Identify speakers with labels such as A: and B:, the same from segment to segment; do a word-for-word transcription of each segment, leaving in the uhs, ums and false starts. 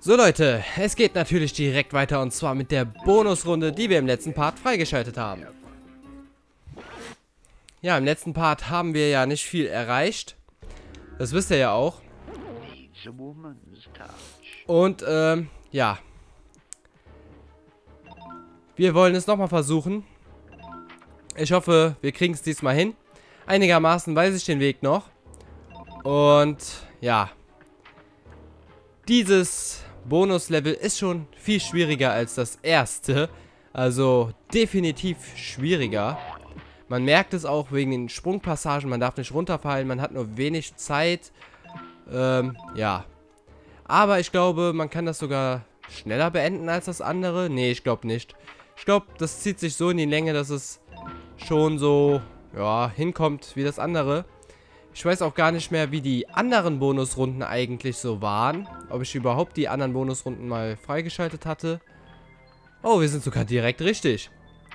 A: So Leute, es geht natürlich direkt weiter und zwar mit der Bonusrunde, die wir im letzten Part freigeschaltet haben. Ja, im letzten Part haben wir ja nicht viel erreicht. Das wisst ihr ja auch. Und, ähm, ja. Wir wollen es nochmal versuchen. Ich hoffe, wir kriegen es diesmal hin. Einigermaßen weiß ich den Weg noch. Und, ja. Dieses Bonuslevel ist schon viel schwieriger als das erste. Also, definitiv schwieriger. Man merkt es auch wegen den Sprungpassagen. Man darf nicht runterfallen. Man hat nur wenig Zeit. Ähm, ja. Aber ich glaube, man kann das sogar schneller beenden als das andere. Nee, ich glaube nicht. Ich glaube, das zieht sich so in die Länge, dass es schon so, ja, hinkommt wie das andere. Ich weiß auch gar nicht mehr, wie die anderen Bonusrunden eigentlich so waren. Ob ich überhaupt die anderen Bonusrunden mal freigeschaltet hatte. Oh, wir sind sogar direkt richtig.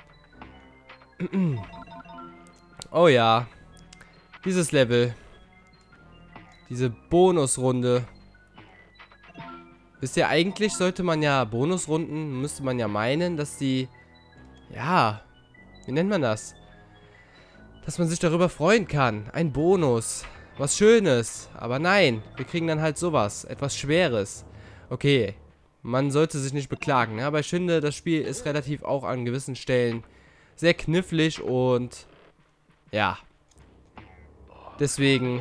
A: Oh ja. Dieses Level. Diese Bonusrunde. Wisst ihr, eigentlich sollte man ja Bonusrunden, müsste man ja meinen, dass die, ja, wie nennt man das? Dass man sich darüber freuen kann. Ein Bonus. Was Schönes. Aber nein, wir kriegen dann halt sowas. Etwas Schweres. Okay, man sollte sich nicht beklagen, ne? Aber ich finde, das Spiel ist relativ auch an gewissen Stellen sehr knifflig und ja. Deswegen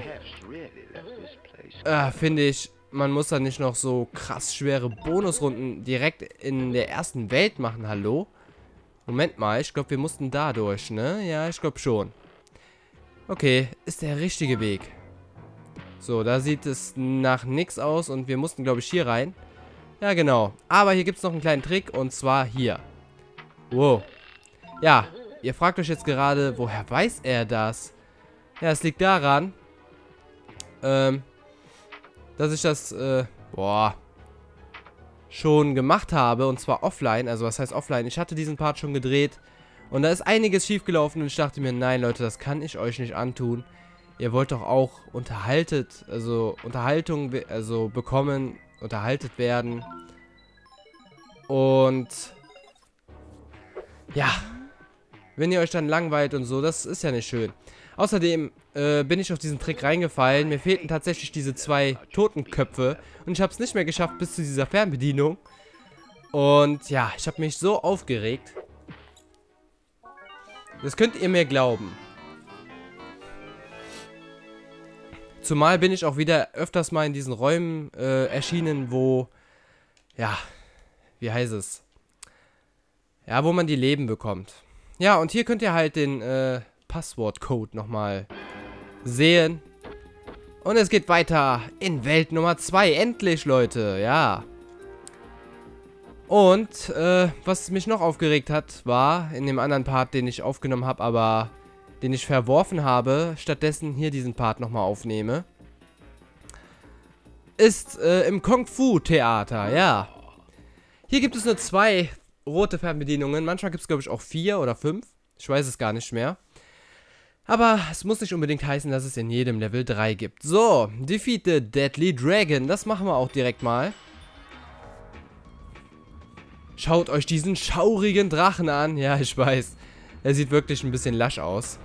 A: äh, finde ich, man muss da nicht noch so krass schwere Bonusrunden direkt in der ersten Welt machen. Hallo? Moment mal, ich glaube, wir mussten da durch, ne? Ja, ich glaube schon. Okay, ist der richtige Weg. So, da sieht es nach nichts aus und wir mussten, glaube ich, hier rein. Ja, genau. Aber hier gibt es noch einen kleinen Trick und zwar hier. Wow. Ja, ihr fragt euch jetzt gerade, woher weiß er das? Ja, es liegt daran, ähm, dass ich das, äh, boah, schon gemacht habe und zwar offline. Also, was heißt offline? Ich hatte diesen Part schon gedreht. Und da ist einiges schief gelaufen und ich dachte mir, nein Leute, das kann ich euch nicht antun. Ihr wollt doch auch unterhaltet, also Unterhaltung, also bekommen, unterhaltet werden. Und ja, wenn ihr euch dann langweilt und so, das ist ja nicht schön. Außerdem äh, bin ich auf diesen Trick reingefallen. Mir fehlten tatsächlich diese zwei Totenköpfe und ich habe es nicht mehr geschafft bis zu dieser Fernbedienung. Und ja, ich habe mich so aufgeregt. Das könnt ihr mir glauben. Zumal bin ich auch wieder öfters mal in diesen Räumen äh, erschienen, wo, ja, wie heißt es? Ja, wo man die Leben bekommt. Ja, und hier könnt ihr halt den äh, Passwortcode nochmal sehen. Und es geht weiter in Welt Nummer zwei. Endlich, Leute, ja. Und, äh, was mich noch aufgeregt hat, war in dem anderen Part, den ich aufgenommen habe, aber den ich verworfen habe, stattdessen hier diesen Part nochmal aufnehme, ist äh, im Kung-Fu-Theater, ja. Hier gibt es nur zwei rote Fernbedienungen, manchmal gibt es, glaube ich, auch vier oder fünf, ich weiß es gar nicht mehr. Aber es muss nicht unbedingt heißen, dass es in jedem Level drei gibt. So, Defeat the Deadly Dragon, das machen wir auch direkt mal. Schaut euch diesen schaurigen Drachen an. Ja, ich weiß. Er sieht wirklich ein bisschen lasch aus.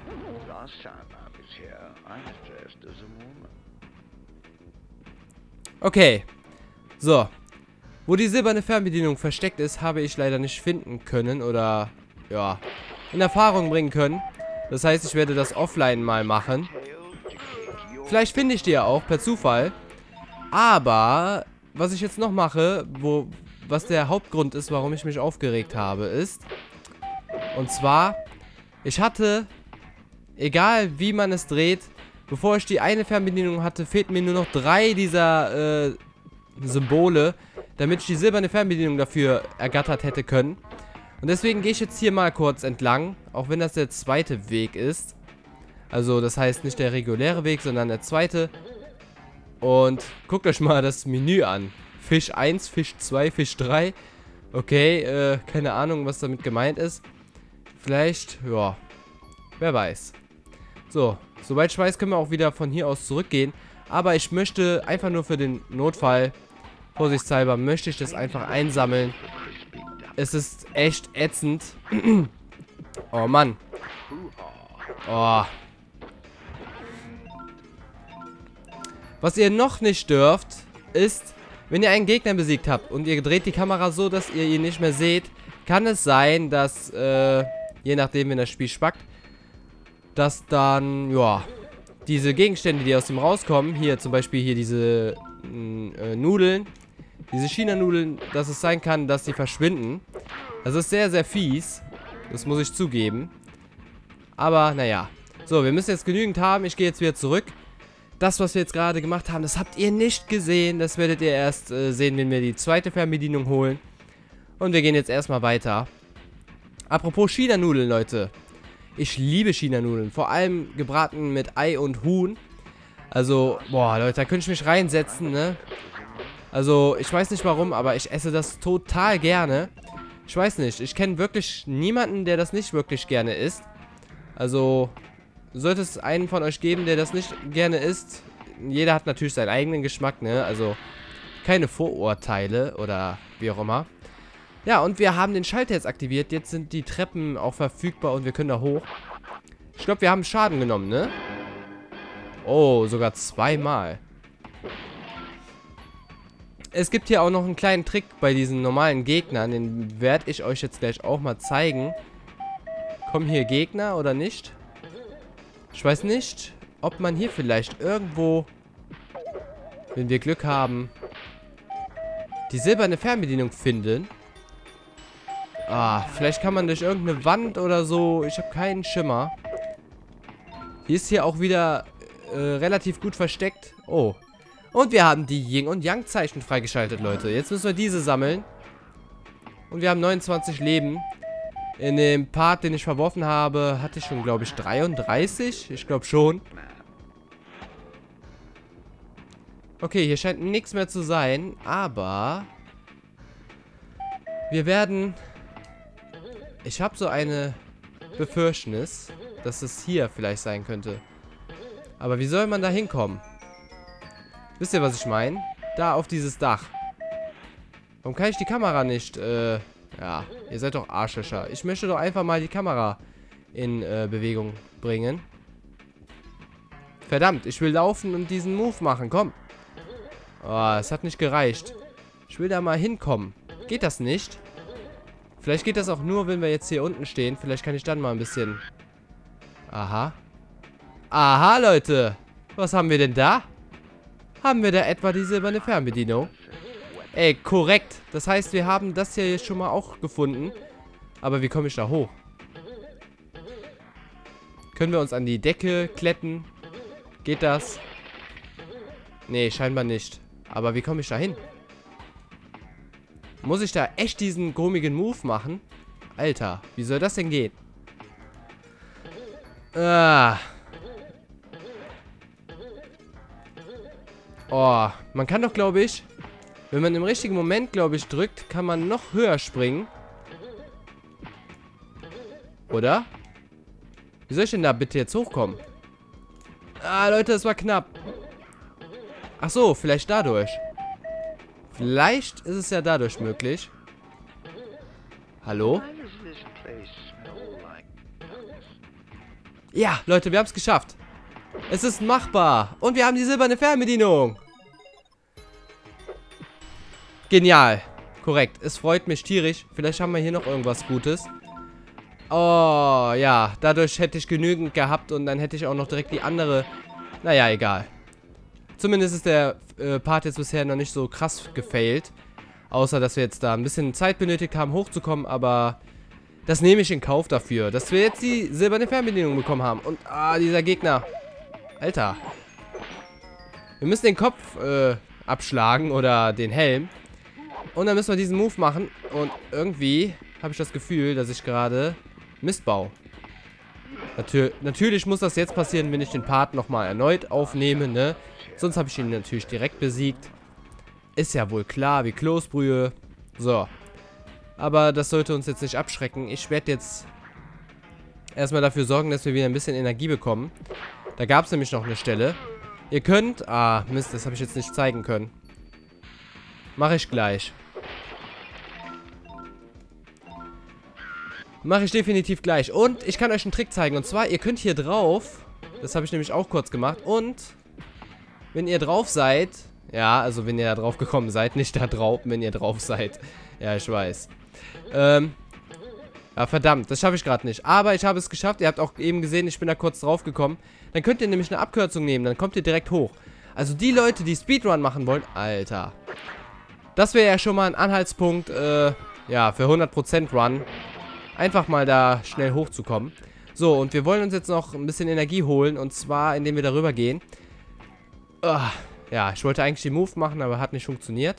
A: Okay. So. Wo die silberne Fernbedienung versteckt ist, habe ich leider nicht finden können oder, ja, in Erfahrung bringen können. Das heißt, ich werde das offline mal machen. Vielleicht finde ich die ja auch per Zufall. Aber, was ich jetzt noch mache, wo... was der Hauptgrund ist, warum ich mich aufgeregt habe, ist, und zwar, ich hatte, egal wie man es dreht, bevor ich die eine Fernbedienung hatte, fehlten mir nur noch drei dieser äh, Symbole, damit ich die silberne Fernbedienung dafür ergattert hätte können. Und deswegen gehe ich jetzt hier mal kurz entlang, auch wenn das der zweite Weg ist. Also das heißt nicht der reguläre Weg, sondern der zweite. Und guckt euch mal das Menü an. Fisch eins, Fisch zwei, Fisch drei. Okay, äh, keine Ahnung, was damit gemeint ist. Vielleicht, ja, wer weiß. So, soweit ich weiß, können wir auch wieder von hier aus zurückgehen. Aber ich möchte einfach nur für den Notfall vorsichtshalber möchte ich das einfach einsammeln. Es ist echt ätzend. Oh Mann. Oh. Was ihr noch nicht dürft, ist, wenn ihr einen Gegner besiegt habt und ihr dreht die Kamera so, dass ihr ihn nicht mehr seht, kann es sein, dass, äh, je nachdem, wenn das Spiel spackt, dass dann, ja, diese Gegenstände, die aus dem rauskommen, hier zum Beispiel hier diese äh, Nudeln, diese China-Nudeln, dass es sein kann, dass sie verschwinden. Das ist sehr, sehr fies. Das muss ich zugeben. Aber, naja. So, wir müssen jetzt genügend haben. Ich gehe jetzt wieder zurück. Das, was wir jetzt gerade gemacht haben, das habt ihr nicht gesehen. Das werdet ihr erst äh, sehen, wenn wir die zweite Fernbedienung holen. Und wir gehen jetzt erstmal weiter. Apropos China-Nudeln, Leute. Ich liebe China-Nudeln. Vor allem gebraten mit Ei und Huhn. Also, boah, Leute, da könnte ich mich reinsetzen, ne? Also, ich weiß nicht warum, aber ich esse das total gerne. Ich weiß nicht, ich kenne wirklich niemanden, der das nicht wirklich gerne isst. Also, sollte es einen von euch geben, der das nicht gerne isst. Jeder hat natürlich seinen eigenen Geschmack, ne? Also, keine Vorurteile oder wie auch immer. Ja, und wir haben den Schalter jetzt aktiviert. Jetzt sind die Treppen auch verfügbar und wir können da hoch. Ich glaube, wir haben Schaden genommen, ne? Oh, sogar zweimal. Es gibt hier auch noch einen kleinen Trick bei diesen normalen Gegnern. Den werde ich euch jetzt gleich auch mal zeigen. Kommen hier Gegner oder nicht? Ich weiß nicht, ob man hier vielleicht irgendwo, wenn wir Glück haben, die silberne Fernbedienung finden. Ah, vielleicht kann man durch irgendeine Wand oder so. Ich habe keinen Schimmer. Die ist hier auch wieder äh, relativ gut versteckt. Oh. Und wir haben die Yin- und Yang-Zeichen freigeschaltet, Leute. Jetzt müssen wir diese sammeln. Und wir haben neunundzwanzig Leben. In dem Part, den ich verworfen habe, hatte ich schon, glaube ich, dreiunddreißig. Ich glaube schon. Okay, hier scheint nichts mehr zu sein. Aber wir werden... Ich habe so eine Befürchtnis, dass es hier vielleicht sein könnte. Aber wie soll man da hinkommen? Wisst ihr, was ich meine? Da auf dieses Dach. Warum kann ich die Kamera nicht, äh... Ja, ihr seid doch Arschlöcher. Ich möchte doch einfach mal die Kamera in äh, Bewegung bringen. Verdammt, ich will laufen und diesen Move machen. Komm. Oh, es hat nicht gereicht. Ich will da mal hinkommen. Geht das nicht? Vielleicht geht das auch nur, wenn wir jetzt hier unten stehen. Vielleicht kann ich dann mal ein bisschen... Aha. Aha, Leute. Was haben wir denn da? Haben wir da etwa die silberne Fernbedienung? Ey, korrekt. Das heißt, wir haben das hier jetzt schon mal auch gefunden. Aber wie komme ich da hoch? Können wir uns an die Decke kletten? Geht das? Nee, scheinbar nicht. Aber wie komme ich da hin? Muss ich da echt diesen komischen Move machen? Alter, wie soll das denn gehen? Ah. Oh, man kann doch, glaube ich, wenn man im richtigen Moment, glaube ich, drückt, kann man noch höher springen. Oder? Wie soll ich denn da bitte jetzt hochkommen? Ah, Leute, das war knapp. Ach so, vielleicht dadurch. Vielleicht ist es ja dadurch möglich. Hallo? Ja, Leute, wir haben es geschafft. Es ist machbar. Und wir haben die silberne Fernbedienung. Genial. Korrekt. Es freut mich tierisch. Vielleicht haben wir hier noch irgendwas Gutes. Oh, ja. Dadurch hätte ich genügend gehabt und dann hätte ich auch noch direkt die andere. Naja, egal. Zumindest ist der äh, Part jetzt bisher noch nicht so krass gefailt. Außer, dass wir jetzt da ein bisschen Zeit benötigt haben, hochzukommen. Aber das nehme ich in Kauf dafür. Dass wir jetzt die silberne Fernbedienung bekommen haben. Und, ah, dieser Gegner. Alter. Wir müssen den Kopf äh, abschlagen oder den Helm. Und dann müssen wir diesen Move machen. Und irgendwie habe ich das Gefühl, dass ich gerade Mist baue. Natür natürlich muss das jetzt passieren, wenn ich den Part nochmal erneut aufnehme, ne? Sonst habe ich ihn natürlich direkt besiegt. Ist ja wohl klar, wie Kloßbrühe. So. Aber das sollte uns jetzt nicht abschrecken. Ich werde jetzt erstmal dafür sorgen, dass wir wieder ein bisschen Energie bekommen. Da gab es nämlich noch eine Stelle. Ihr könnt... Ah, Mist, das habe ich jetzt nicht zeigen können. Mache ich gleich. Mache ich definitiv gleich. Und ich kann euch einen Trick zeigen. Und zwar, ihr könnt hier drauf... Das habe ich nämlich auch kurz gemacht. Und wenn ihr drauf seid... Ja, also wenn ihr da drauf gekommen seid. Nicht da drauf, wenn ihr drauf seid. Ja, ich weiß. Ähm... Ja, verdammt, das schaffe ich gerade nicht. Aber ich habe es geschafft. Ihr habt auch eben gesehen, ich bin da kurz drauf gekommen. Dann könnt ihr nämlich eine Abkürzung nehmen. Dann kommt ihr direkt hoch. Also die Leute, die Speedrun machen wollen... Alter. Das wäre ja schon mal ein Anhaltspunkt, äh... ja, für hundert Prozent Run. Einfach mal da schnell hochzukommen. So, und wir wollen uns jetzt noch ein bisschen Energie holen. Und zwar, indem wir darüber gehen. Uh, ja, ich wollte eigentlich den Move machen, aber hat nicht funktioniert.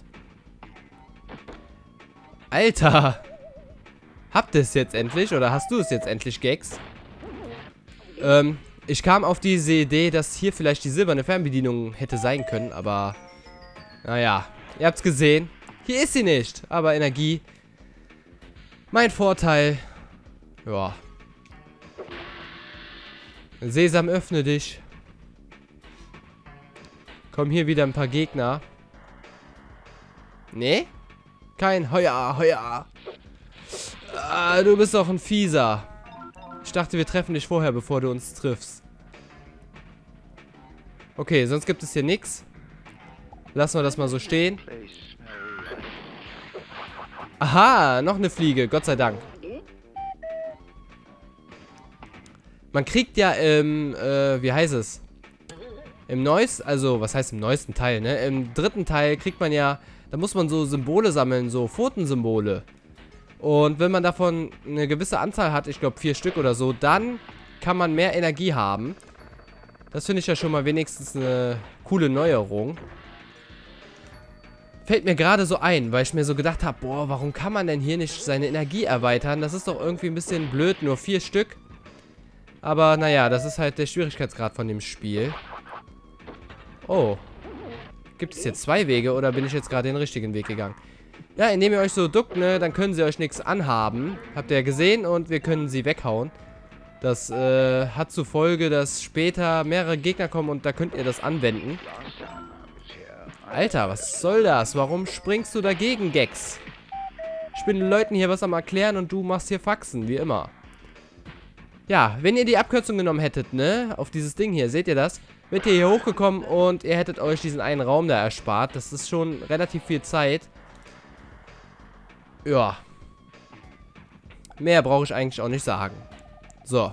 A: Alter! Habt ihr es jetzt endlich? Oder hast du es jetzt endlich, Gex? Ähm, ich kam auf diese Idee, dass hier vielleicht die silberne Fernbedienung hätte sein können. Aber, naja, ihr habt es gesehen. Hier ist sie nicht. Aber Energie... Mein Vorteil. Ja. Sesam, öffne dich. Kommen hier wieder ein paar Gegner. Nee? Kein Heuer, Heuer. Ah, du bist doch ein Fieser. Ich dachte, wir treffen dich vorher, bevor du uns triffst. Okay, sonst gibt es hier nichts. Lassen wir das mal so stehen. Aha, noch eine Fliege, Gott sei Dank. Man kriegt ja im, äh, wie heißt es? Im neuesten, also, was heißt im neuesten Teil, ne? Im dritten Teil kriegt man ja, da muss man so Symbole sammeln, so Pfotensymbole. Und wenn man davon eine gewisse Anzahl hat, ich glaube vier Stück oder so, dann kann man mehr Energie haben. Das finde ich ja schon mal wenigstens eine coole Neuerung. Fällt mir gerade so ein, weil ich mir so gedacht habe, boah, warum kann man denn hier nicht seine Energie erweitern? Das ist doch irgendwie ein bisschen blöd, nur vier Stück. Aber naja, das ist halt der Schwierigkeitsgrad von dem Spiel. Oh. Gibt es jetzt zwei Wege oder bin ich jetzt gerade den richtigen Weg gegangen? Ja, indem ihr euch so duckt, ne, dann können sie euch nichts anhaben. Habt ihr ja gesehen und wir können sie weghauen. Das äh, hat zur Folge, dass später mehrere Gegner kommen und da könnt ihr das anwenden. Alter, was soll das? Warum springst du dagegen, Gex? Ich bin den Leuten hier was am Erklären und du machst hier Faxen, wie immer. Ja, wenn ihr die Abkürzung genommen hättet, ne, auf dieses Ding hier, seht ihr das? Wärt ihr hier hochgekommen und ihr hättet euch diesen einen Raum da erspart. Das ist schon relativ viel Zeit. Ja. Mehr brauche ich eigentlich auch nicht sagen. So.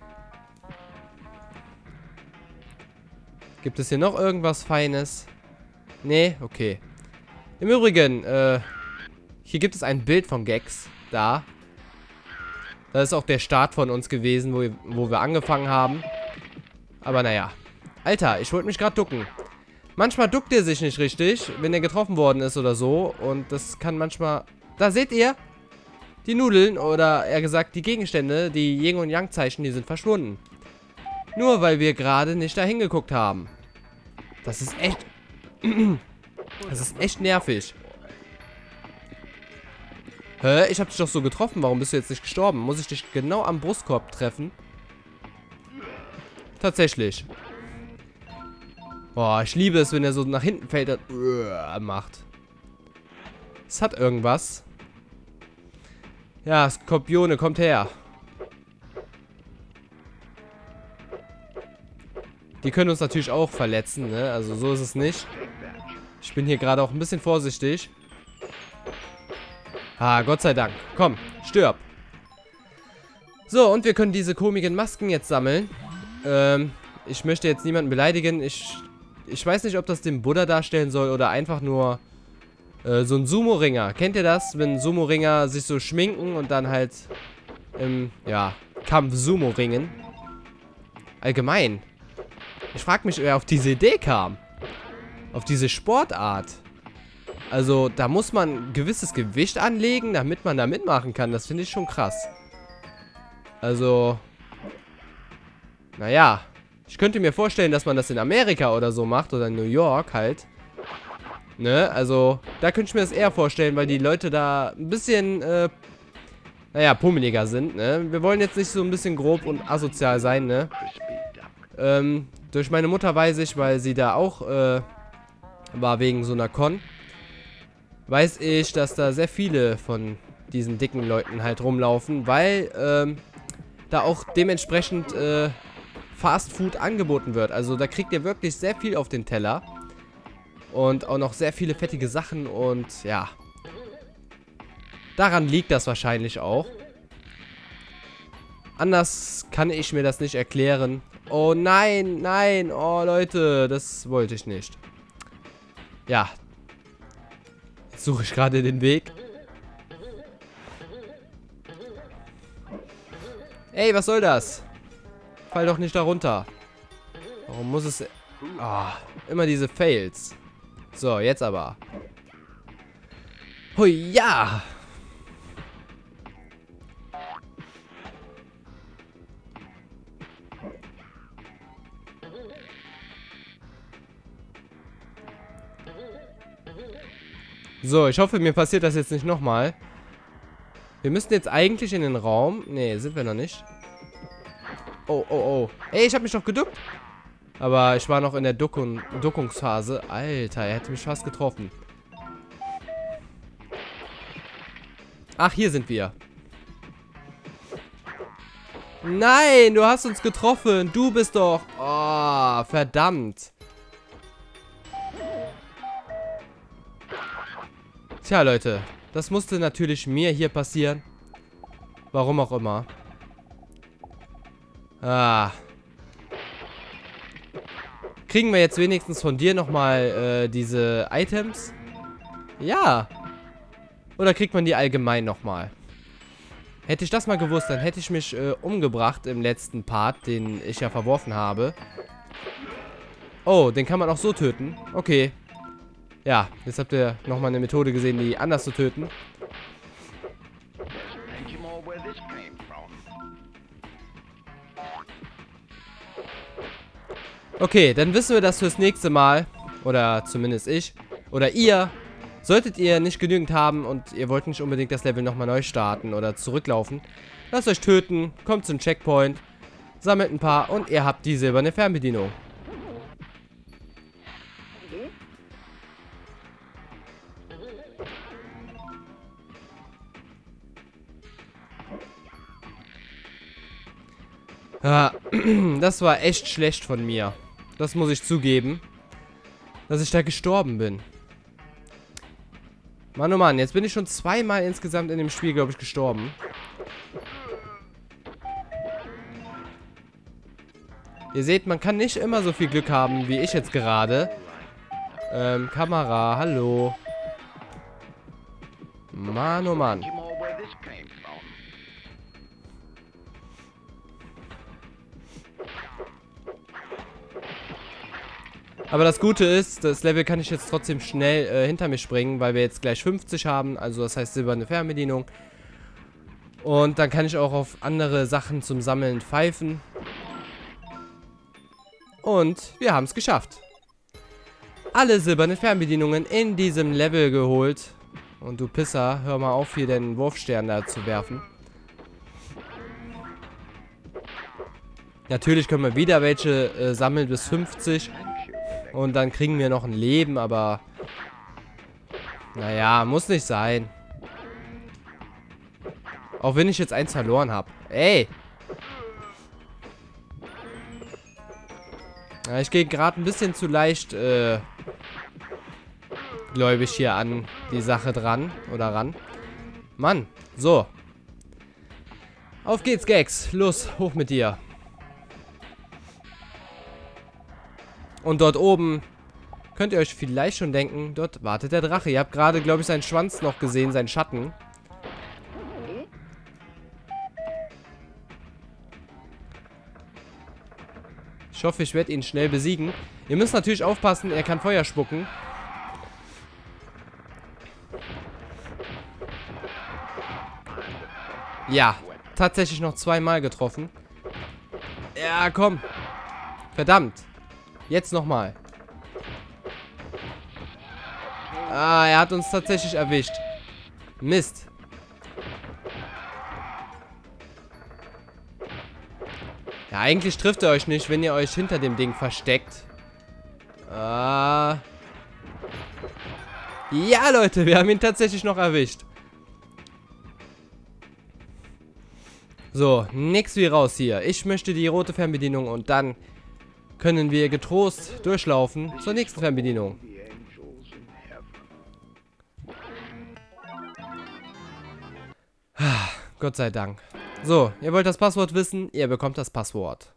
A: Gibt es hier noch irgendwas Feines? Nee, okay. Im Übrigen, äh, hier gibt es ein Bild von Gex. Da. Das ist auch der Start von uns gewesen, wo, wo wir angefangen haben. Aber naja. Alter, ich wollte mich gerade ducken. Manchmal duckt er sich nicht richtig, wenn er getroffen worden ist oder so. Und das kann manchmal... Da seht ihr, die Nudeln oder eher gesagt die Gegenstände, die Yin- und Yang-Zeichen, die sind verschwunden. Nur weil wir gerade nicht da hingeguckt haben. Das ist echt... Das ist echt nervig. Hä? Ich hab dich doch so getroffen. Warum bist du jetzt nicht gestorben? Muss ich dich genau am Brustkorb treffen? Tatsächlich. Boah, ich liebe es, wenn er so nach hinten fällt und macht. Es hat irgendwas. Ja, Skorpione, kommt her. Die können uns natürlich auch verletzen, ne? Also so ist es nicht. Ich bin hier gerade auch ein bisschen vorsichtig. Ah, Gott sei Dank. Komm, stirb. So, und wir können diese komischen Masken jetzt sammeln. Ähm, ich möchte jetzt niemanden beleidigen. Ich, ich weiß nicht, ob das den Buddha darstellen soll oder einfach nur äh, so ein Sumo-Ringer. Kennt ihr das? Wenn Sumo-Ringer sich so schminken und dann halt im, ja, Kampf Sumo ringen. Allgemein. Ich frage mich, wer auf diese Idee kam. Auf diese Sportart. Also, da muss man ein gewisses Gewicht anlegen, damit man da mitmachen kann. Das finde ich schon krass. Also, naja. Ich könnte mir vorstellen, dass man das in Amerika oder so macht. Oder in New York halt. Ne, also, da könnte ich mir das eher vorstellen, weil die Leute da ein bisschen, äh, naja, pummeliger sind, ne. Wir wollen jetzt nicht so ein bisschen grob und asozial sein, ne. Ähm, durch meine Mutter weiß ich, weil sie da auch, äh, war wegen so einer Con. weiß ich, dass da sehr viele von diesen dicken Leuten halt rumlaufen, weil ähm, da auch dementsprechend äh, Fast Food angeboten wird. Also da kriegt ihr wirklich sehr viel auf den Teller. Und auch noch sehr viele fettige Sachen und ja. Daran liegt das wahrscheinlich auch. Anders kann ich mir das nicht erklären. Oh nein, nein, oh Leute, das wollte ich nicht. Ja. Jetzt suche ich gerade den Weg. Ey, was soll das? Fall doch nicht da runter. Warum muss es... Ah, immer diese Fails. So, jetzt aber. Hui, ja! So, ich hoffe, mir passiert das jetzt nicht nochmal. Wir müssen jetzt eigentlich in den Raum... Nee, sind wir noch nicht. Oh, oh, oh. Ey, ich habe mich doch geduckt. Aber ich war noch in der Duckung, Duckungsphase. Alter, er hätte mich fast getroffen. Ach, hier sind wir. Nein, du hast uns getroffen. Du bist doch... Oh, verdammt. Tja, Leute. Das musste natürlich mir hier passieren. Warum auch immer. Ah. Kriegen wir jetzt wenigstens von dir nochmal äh, diese Items? Ja. Oder kriegt man die allgemein nochmal? Hätte ich das mal gewusst, dann hätte ich mich äh, umgebracht im letzten Part, den ich ja verworfen habe. Oh, den kann man auch so töten. Okay. Ja, jetzt habt ihr nochmal eine Methode gesehen, die anders zu töten. Okay, dann wissen wir das fürs nächste Mal. Oder zumindest ich. Oder ihr. Solltet ihr nicht genügend haben und ihr wollt nicht unbedingt das Level nochmal neu starten oder zurücklaufen, lasst euch töten, kommt zum Checkpoint, sammelt ein paar und ihr habt die silberne Fernbedienung. Ja, das war echt schlecht von mir. Das muss ich zugeben. Dass ich da gestorben bin. Mann, oh Mann, jetzt bin ich schon zweimal insgesamt in dem Spiel, glaube ich, gestorben. Ihr seht, man kann nicht immer so viel Glück haben, wie ich jetzt gerade. Ähm, Kamera, hallo. Mann, oh Mann. Aber das Gute ist, das Level kann ich jetzt trotzdem schnell äh, hinter mir springen, weil wir jetzt gleich fünfzig haben, also das heißt silberne Fernbedienung. Und dann kann ich auch auf andere Sachen zum Sammeln pfeifen. Und wir haben es geschafft. Alle silbernen Fernbedienungen in diesem Level geholt. Und du Pisser, hör mal auf, hier den Wurfstern da zu werfen. Natürlich können wir wieder welche äh, sammeln bis fünfzig. Und dann kriegen wir noch ein Leben, aber... Naja, muss nicht sein. Auch wenn ich jetzt eins verloren habe. Ey! Ja, ich gehe gerade ein bisschen zu leicht, äh... gläubig hier an die Sache dran. Oder ran. Mann, so. Auf geht's, Gags. Los, hoch mit dir. Und dort oben könnt ihr euch vielleicht schon denken, dort wartet der Drache. Ihr habt gerade, glaube ich, seinen Schwanz noch gesehen, seinen Schatten. Ich hoffe, ich werde ihn schnell besiegen. Ihr müsst natürlich aufpassen, er kann Feuer spucken. Ja, tatsächlich noch zweimal getroffen. Ja, komm. Verdammt. Jetzt nochmal. Ah, er hat uns tatsächlich erwischt. Mist. Ja, eigentlich trifft er euch nicht, wenn ihr euch hinter dem Ding versteckt. Ah. Ja, Leute, wir haben ihn tatsächlich noch erwischt. So, nix wie raus hier. Ich möchte die rote Fernbedienung und dann können wir getrost durchlaufen zur nächsten Fernbedienung. Gott sei Dank. So, ihr wollt das Passwort wissen? Ihr bekommt das Passwort.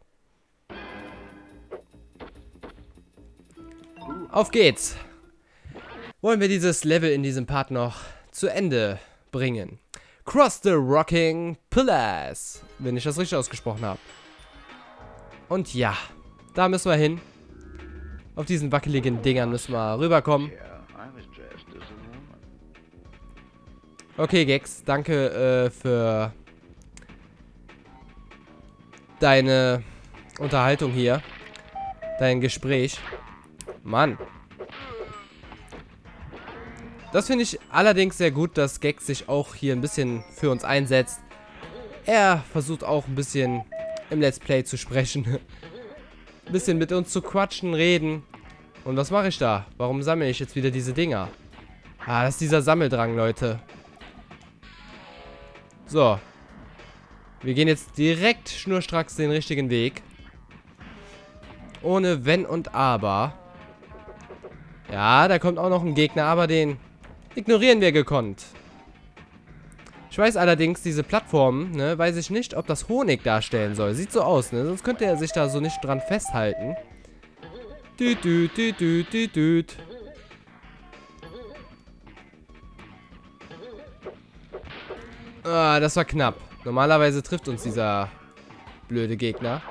A: Auf geht's. Wollen wir dieses Level in diesem Part noch zu Ende bringen. Cross the Rocking Pillars, wenn ich das richtig ausgesprochen habe. Und ja, da müssen wir hin. Auf diesen wackeligen Dingern müssen wir rüberkommen. Okay, Gex, danke äh, für deine Unterhaltung hier. Dein Gespräch. Mann. Das finde ich allerdings sehr gut, dass Gex sich auch hier ein bisschen für uns einsetzt. Er versucht auch ein bisschen im Let's Play zu sprechen. Ein bisschen mit uns zu quatschen, reden. Und was mache ich da? Warum sammle ich jetzt wieder diese Dinger? Ah, das ist dieser Sammeldrang, Leute. So. Wir gehen jetzt direkt schnurstracks den richtigen Weg. Ohne Wenn und Aber. Ja, da kommt auch noch ein Gegner, aber den ignorieren wir gekonnt. Ich weiß allerdings, diese Plattformen, ne, weiß ich nicht, ob das Honig darstellen soll. Sieht so aus, ne? Sonst könnte er sich da so nicht dran festhalten. Düt, düt, düt, düt, düt, düt. Ah, das war knapp. Normalerweise trifft uns dieser blöde Gegner.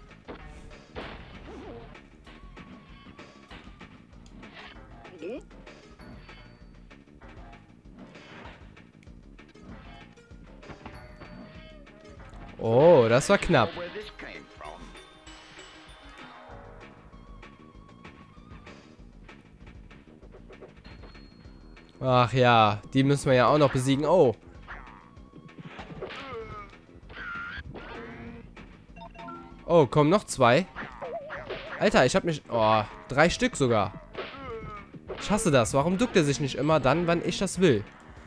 A: Oh, das war knapp. Ach ja, die müssen wir ja auch noch besiegen. Oh. Oh, kommen noch zwei. Alter, ich hab mich... Oh, drei Stück sogar. Ich hasse das. Warum duckt er sich nicht immer dann, wann ich das will?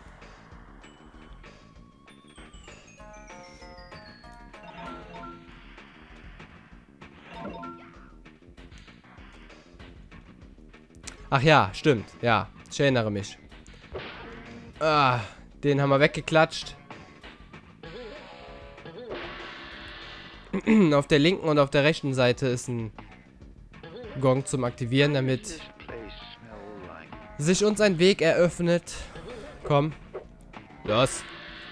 A: Ach ja, stimmt. Ja, ich erinnere mich. Ah, den haben wir weggeklatscht. Auf der linken und auf der rechten Seite ist ein Gong zum Aktivieren, damit sich uns ein Weg eröffnet. Komm. Los.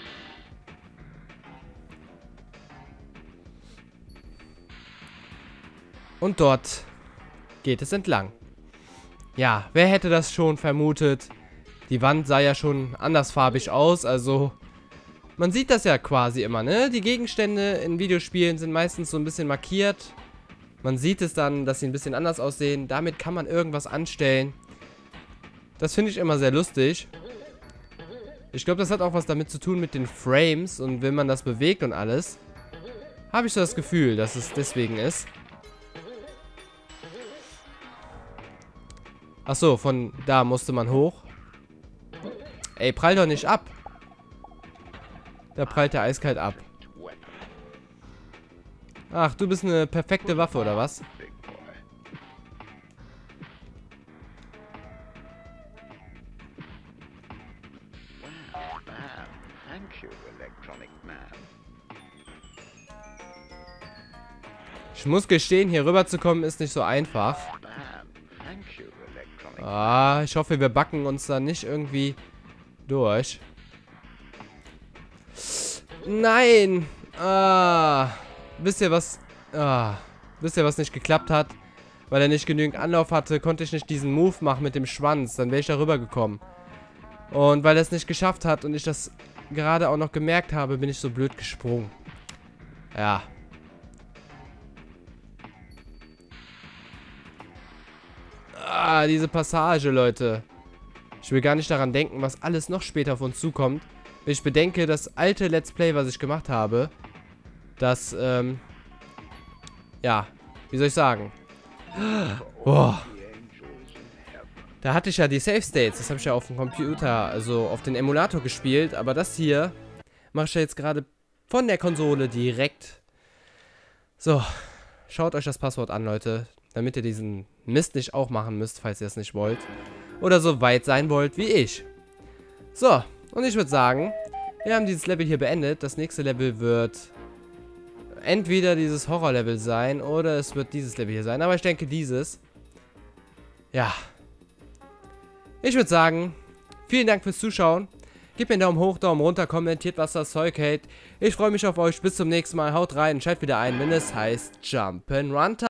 A: Und dort geht es entlang. Ja, wer hätte das schon vermutet? Die Wand sah ja schon andersfarbig aus, also man sieht das ja quasi immer, ne? Die Gegenstände in Videospielen sind meistens so ein bisschen markiert. Man sieht es dann, dass sie ein bisschen anders aussehen. Damit kann man irgendwas anstellen. Das finde ich immer sehr lustig. Ich glaube, das hat auch was damit zu tun mit den Frames und wenn man das bewegt und alles. Habe ich so das Gefühl, dass es deswegen ist. Achso, von da musste man hoch. Ey, prall doch nicht ab. Da prallt der eiskalt ab. Ach, du bist eine perfekte Waffe, oder was? Ich muss gestehen, hier rüber zu kommen ist nicht so einfach. Ah, ich hoffe, wir backen uns da nicht irgendwie durch. Nein! Ah. Wisst ihr was? Ah. Wisst ihr, was nicht geklappt hat? Weil er nicht genügend Anlauf hatte, konnte ich nicht diesen Move machen mit dem Schwanz. Dann wäre ich da rübergekommen. Und weil er es nicht geschafft hat und ich das gerade auch noch gemerkt habe, bin ich so blöd gesprungen. Ja. Ah, diese Passage, Leute. Ich will gar nicht daran denken, was alles noch später auf uns zukommt. Wenn ich bedenke, das alte Let's Play, was ich gemacht habe, das, ähm, ja, wie soll ich sagen? Boah. Da hatte ich ja die Save States. Das habe ich ja auf dem Computer, also auf den Emulator gespielt. Aber das hier mache ich ja jetzt gerade von der Konsole direkt. So, schaut euch das Passwort an, Leute. Damit ihr diesen Mist nicht auch machen müsst, falls ihr es nicht wollt. Oder so weit sein wollt wie ich. So, und ich würde sagen, wir haben dieses Level hier beendet. Das nächste Level wird entweder dieses Horror-Level sein oder es wird dieses Level hier sein. Aber ich denke dieses. Ja. Ich würde sagen, vielen Dank fürs Zuschauen. Gebt mir einen Daumen hoch, Daumen runter, kommentiert, was das Zeug hält. Ich freue mich auf euch. Bis zum nächsten Mal. Haut rein und schaltet wieder ein, wenn es heißt Jump'n'Run Time.